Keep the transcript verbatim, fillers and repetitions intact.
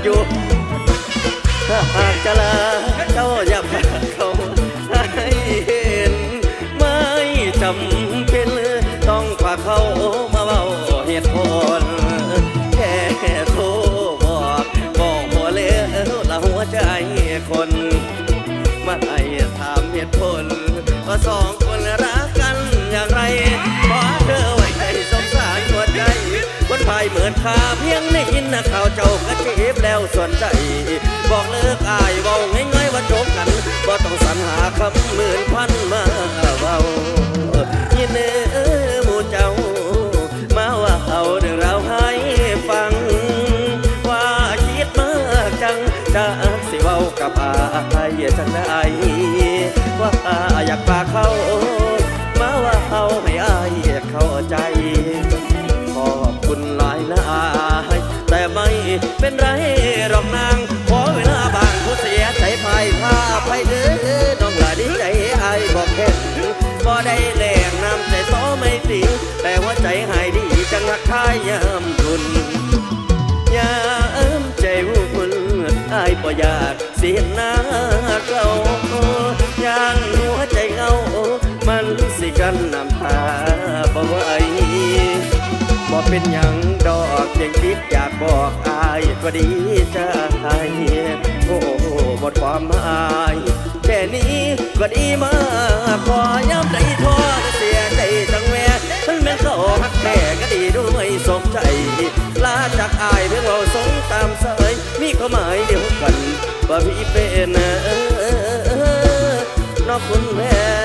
อยู่ถ้าหากจะลาเจ้าอย่าพาเขาให้เห็นไม่จำเป็นต้องพาเขามาเบาเหตุผลแค่โทรบอกบอกพอแล้วละหัวใจคนมาให้ถามเหตุผลว่าสองคนรักกันอย่างไรขอเธอไว้ให้สงสารหัวใจคนพายเหมือนขาเพียงในอินนะข่าวเจ้ากระเจ็บแล้วส่วนใจบอกเลิกอายเบาง่ายๆว่าจบกันบ่ต้องสรรหาคำหมื่นพันมาเบายินเนื้อหมู่เจ้ามาว่าเอาเรื่องราวให้ฟังว่าคิดมากจังจะสิเว้ากับอายจังได้ว่าอยากพาเขามาว่าเอาให้อายเข้าใจขอบคุณหลายนะอายแต่ไม่เป็นไรหรอกนางขอเวลาบางผู้เสียใจภายผ้าภายเด้อน้องละดีใจอายบอกแค่บ่ได้แหลงน้ำใจซ้อไม่ติงแต่ว่าใจหายดีจังหักทายยามทุนยามใจวุ่นอายบ่อยากเสียหน้าเก่าย่างหัวใจเงามันสิกันน้ำตาบ่ไหวบ่เป็นอย่างดอกยังคิดอยากบอกอายก็ดีใจโอ้หมดความหมายแค่นี้ก็ดีมากพอย้ำใจทอเสียใจจังแม่ทั้งแม่เขาหักแม่ก็ดีด้วยสมใจลาจากอายเพียงเราสงตามสายมีความหมายเดียวกันว่าพี่เป็นนอกคุณแม่